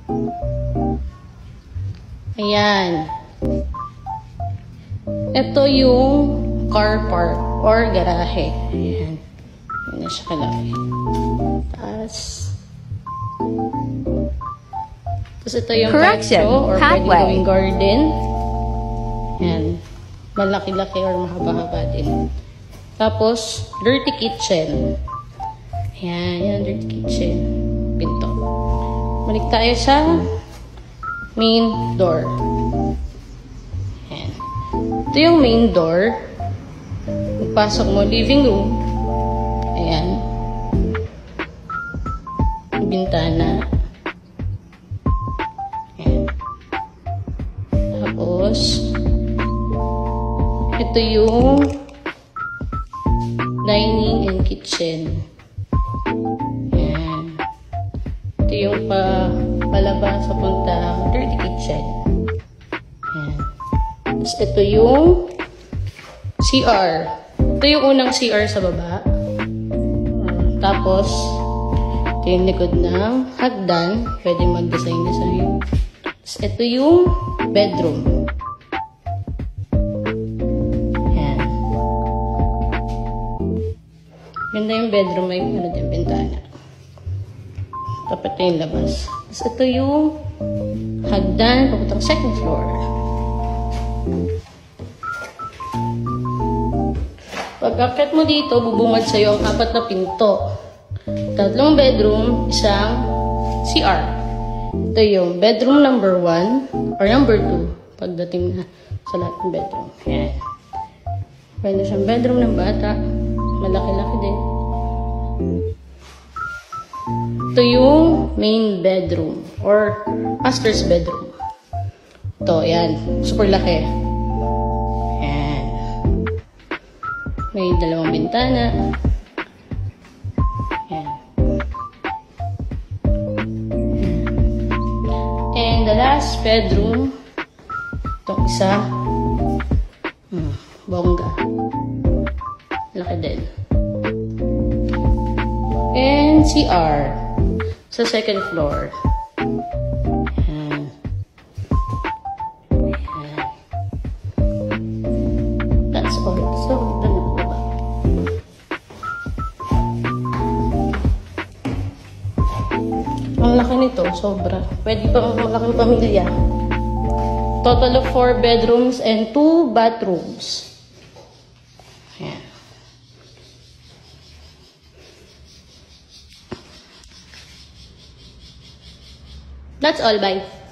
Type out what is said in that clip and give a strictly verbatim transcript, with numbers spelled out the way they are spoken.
Ayan. Ito yung car park or garahe. Ayan. Ayan na siya kalaki. Tapos, tapos ito yung patio or pwede gawing garden. Ayan. Malaki-laki or mahaba-haba din. Tapos, dirty kitchen. Ayan. Yan, dirty kitchen. Pinto. Balik tayo sa main door. Ayan. Ito yung main door. Pagpasok mo, living room. Ayan. Bintana. Ayan. Tapos, ito yung dining and kitchen. Ayan. Ito yung pa, palabas sa punta dirty kitchen. Ayan. Tapos ito yung C R. Ito yung unang C R sa baba. Uh, tapos, ito yung likod ng hagdan. Pwede mag-design-design. Tapos ito yung bedroom. Ganda yung bedroom, may ano din, bintana. Tapat na yung labas. Tapos ito yung hagdan, papuntang second floor. Pag akit mo dito, bubungad sa'yo ang apat na pinto. Tatlong bedroom, isang C R. Ito yung bedroom number one or number two pagdating na sa lahat ng bedroom. Ayan. Pwede siyang bedroom ng bata. Malaki-laki din. Ito yung main bedroom or master's bedroom. Ito, yan. Super laki. Yan. May dalawang bintana. Yan. And the last bedroom, itong isa, hmm, bongga. Laki din. And C R sa second floor. Ayan. Ayan. That's all. So, dun na po ba? Ang laki nito, sobra. Pwede pa malaking pamilya. Total of four bedrooms and two bathrooms. Ayan. That's all. Bye.